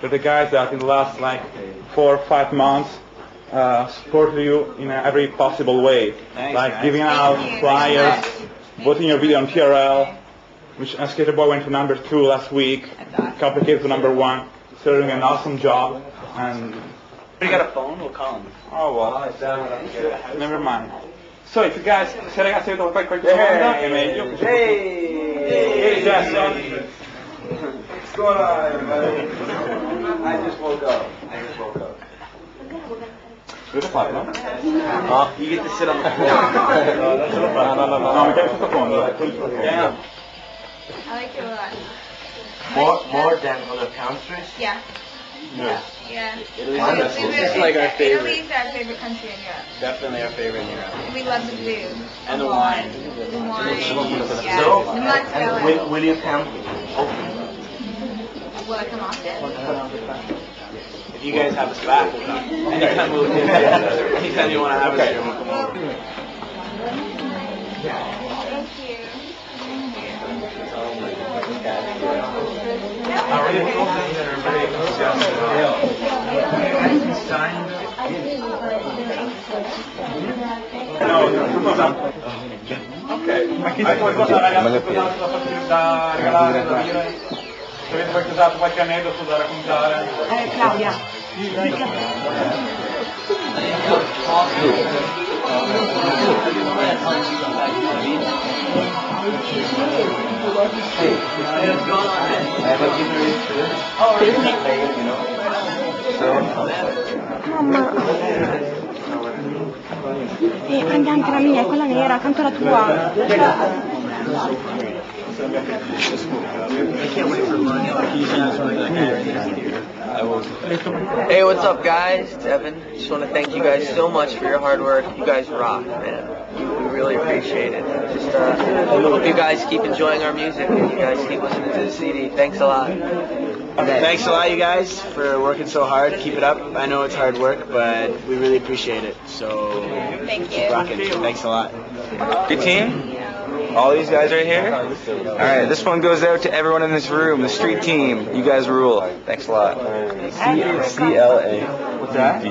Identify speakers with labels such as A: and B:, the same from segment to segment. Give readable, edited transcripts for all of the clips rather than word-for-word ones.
A: They're the guys that in the last like 4 or 5 months support you in every possible way.
B: Thanks,
A: like
B: guys.
A: giving out flyers, voting your video on TRL, which Skater Boy went to #2 last week, Complicated to #1, so they're doing an awesome job. And
B: We got a phone, we'll call him.
A: oh well, never mind. So if you guys, se ragazzi avete qualche domanda è meglio. Hey Jesse.
C: What's going on, everybody? I just woke up.
A: Dovete farlo?
B: Oh, you get to sit on the floor.
A: No, mi piace sottofondo.
B: Yeah.
D: I like it a lot.
C: More than other countries?
D: Yeah.
A: Yes.
D: Yeah.
B: It's like our favorite.
D: Italy's our favorite country in Europe.
B: Definitely our favorite in Europe.
D: We love the food.
B: And the wine.
D: The wine. Yeah.
C: So,
D: The mozzarella.
C: will you come?
D: Will I come often?
B: If you guys have us back, we'll come. Anytime anytime you want to have us here, we'll come over.
D: Thank you.
A: Ok, ma chissà qualcosa ragazzi da regalare, da dire? Se avete qualche aneddoto da raccontare?
E: Claudia. Mamma. E prendi anche la mia, è quella nera, accanto alla tua.
F: Hey, what's up, guys? It's Evan. Just want to thank you guys so much for your hard work. You guys rock, man. We really appreciate it. Just hope you guys keep enjoying our music and you guys keep listening to the CD. Thanks a lot.
B: Thanks a lot, you guys, for working so hard. Keep it up. I know it's hard work, but we really appreciate it. So
D: Thank
B: keep
D: you.
B: rocking. Thanks a lot.
G: Good team? All these guys right here? Alright, this one goes out to everyone in this room, the street team. You guys rule. Thanks a lot.
C: CLA.
G: What's that?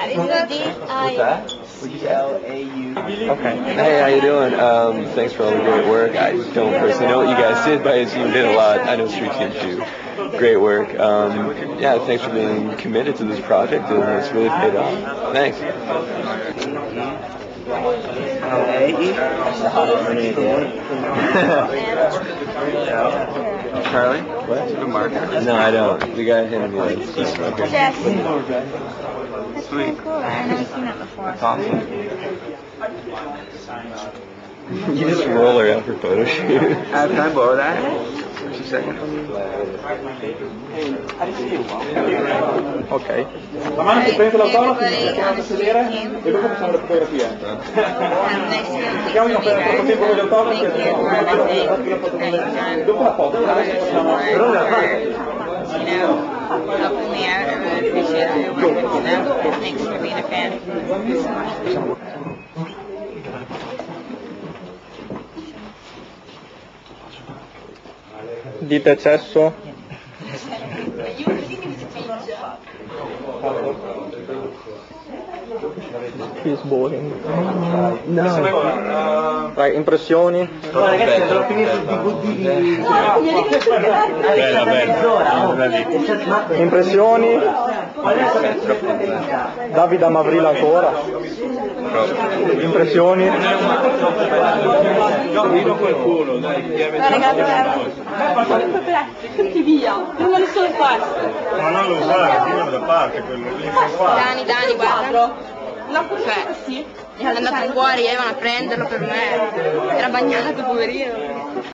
C: Okay. Hey, how you doing? Thanks for all the great work. I don't personally know what you guys did, but I assume you did a lot. I know Street Team too. Great work. Yeah, thanks for being committed to this project, and it's really paid off. Thanks.
G: Charlie? What? Good marker?
C: No, I don't. The guy handed me that.
D: Jess. That's really cool. I've never seen that before.
G: That's awesome.
C: You just roll around for photo shoot.
G: Can I borrow that? 2 seconds.
A: Ok. La mano che prende l'autografo si chiama a sedere e dopo facciamo le fotografie. Cerchiamo di non perdere troppo tempo con gli autografi e dopo la foto facciamo...
D: Helping me out. I really appreciate it. Thanks for being a fan.
A: Dite cesso? He's boring. No. Vai, impressioni?
C: Ragazzi, devo finire sul DVD. Bella.
A: Impressioni? Davide Amavrila ancora? Impressioni?
E: Ragazzi, tutti via, non me ne sono fatte.
H: Ma non lo usare, tienilo da parte quello lì.
D: Dani, guarda.
E: Cioè, sì.
D: È andato fuori, avevano a prenderlo per me. Era bagnato, poverino.